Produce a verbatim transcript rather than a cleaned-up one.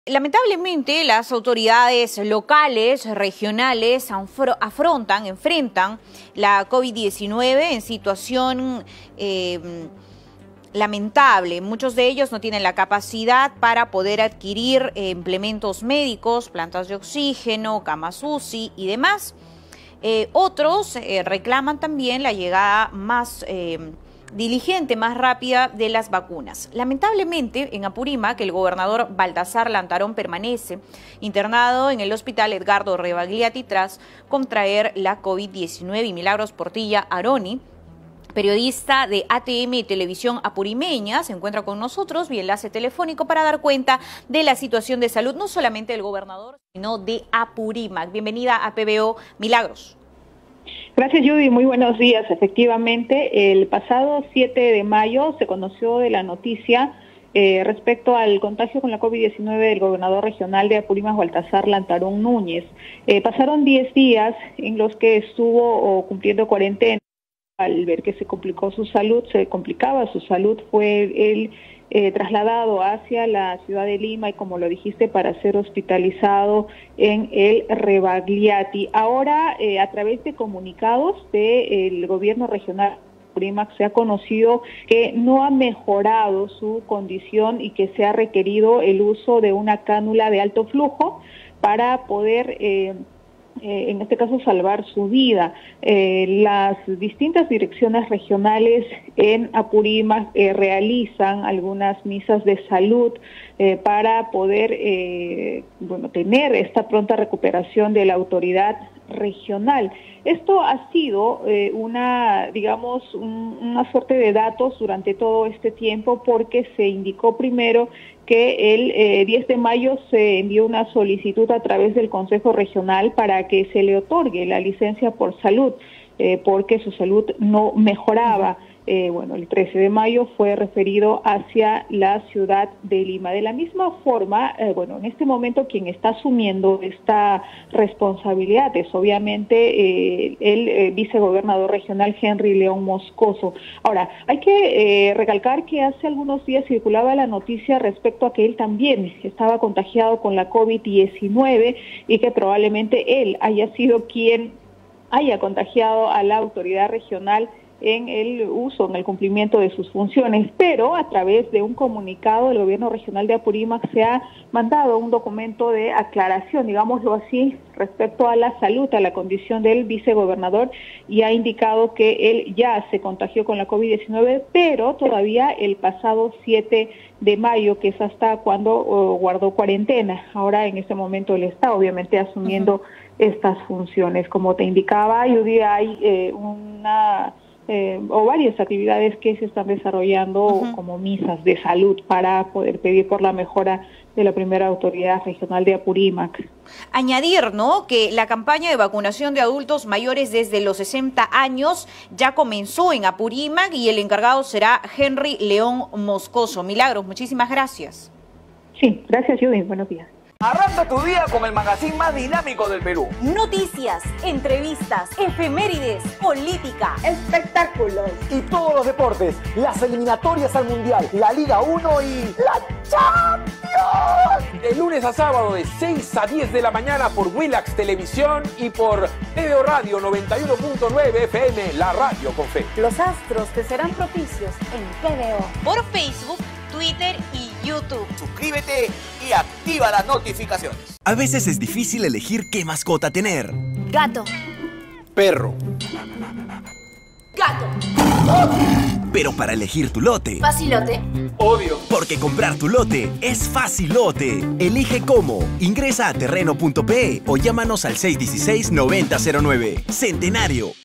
Lamentablemente, las autoridades locales, regionales, afrontan, enfrentan la COVID diecinueve en situación eh, lamentable. Muchos de ellos no tienen la capacidad para poder adquirir eh, implementos médicos, plantas de oxígeno, camas U C I y demás. Eh, otros eh, reclaman también la llegada más eh, diligente, más rápida de las vacunas. Lamentablemente, en Apurímac, el gobernador Baltasar Lantarón permanece internado en el hospital Edgardo Rebagliati tras contraer la COVID diecinueve. Y Milagros Portilla Aroni, periodista de A T M Televisión Apurimeña, se encuentra con nosotros vía enlace telefónico para dar cuenta de la situación de salud, no solamente del gobernador, sino de Apurímac. Bienvenida a P B O, Milagros. Gracias, Judy. Muy buenos días. Efectivamente, el pasado siete de mayo se conoció de la noticia eh, respecto al contagio con la COVID diecinueve del gobernador regional de Apurímac, Baltasar Lantarón Núñez. Eh, pasaron diez días en los que estuvo oh, cumpliendo cuarentena. Al ver que se complicó su salud, se complicaba su salud, fue él eh, trasladado hacia la ciudad de Lima y, como lo dijiste, para ser hospitalizado en el Rebagliati. Ahora, eh, a través de comunicados del gobierno regional de Apurímac, se ha conocido que no ha mejorado su condición y que se ha requerido el uso de una cánula de alto flujo para poder Eh, Eh, en este caso salvar su vida. Eh, las distintas direcciones regionales en Apurímac eh, realizan algunas misas de salud eh, para poder eh, bueno, tener esta pronta recuperación de la autoridad regional. Esto ha sido eh, una, digamos, un, una suerte de datos durante todo este tiempo, porque se indicó primero que el eh, diez de mayo se envió una solicitud a través del Consejo Regional para que se le otorgue la licencia por salud, eh, porque su salud no mejoraba. Eh, bueno, el trece de mayo fue referido hacia la ciudad de Lima. De la misma forma, eh, bueno, en este momento quien está asumiendo esta responsabilidad es obviamente eh, el eh, vicegobernador regional Henry León Moscoso. Ahora, hay que eh, recalcar que hace algunos días circulaba la noticia respecto a que él también estaba contagiado con la COVID diecinueve y que probablemente él haya sido quien haya contagiado a la autoridad regional en el uso, en el cumplimiento de sus funciones, pero a través de un comunicado del gobierno regional de Apurímac se ha mandado un documento de aclaración, digámoslo así, respecto a la salud, a la condición del vicegobernador, y ha indicado que él ya se contagió con la COVID diecinueve, pero todavía el pasado siete de mayo, que es hasta cuando oh, guardó cuarentena. Ahora, en este momento, él está obviamente asumiendo uh-huh. estas funciones. Como te indicaba, hoy día hay eh, una... Eh, o varias actividades que se están desarrollando uh-huh. como misas de salud para poder pedir por la mejora de la primera autoridad regional de Apurímac. Añadir, ¿no?, que la campaña de vacunación de adultos mayores desde los sesenta años ya comenzó en Apurímac y el encargado será Henry León Moscoso. Milagros, muchísimas gracias. Sí, gracias, Judy. Buenos días. Arranca tu día con el magazine más dinámico del Perú. Noticias, entrevistas, efemérides, política, espectáculos y todos los deportes, las eliminatorias al Mundial, la Liga uno y la Champions. De lunes a sábado de seis a diez de la mañana por Willax Televisión y por P B O Radio noventa y uno punto nueve F M, la radio con fe. Los astros te serán propicios en P B O. Por Facebook, Twitter y YouTube. Suscríbete y activa las notificaciones. A veces es difícil elegir qué mascota tener. Gato. Perro. Gato. Pero para elegir tu lote... Facilote. Obvio. Porque comprar tu lote es facilote. Elige cómo. Ingresa a terreno punto pe o llámanos al seis uno seis, nueve cero cero nueve. Centenario.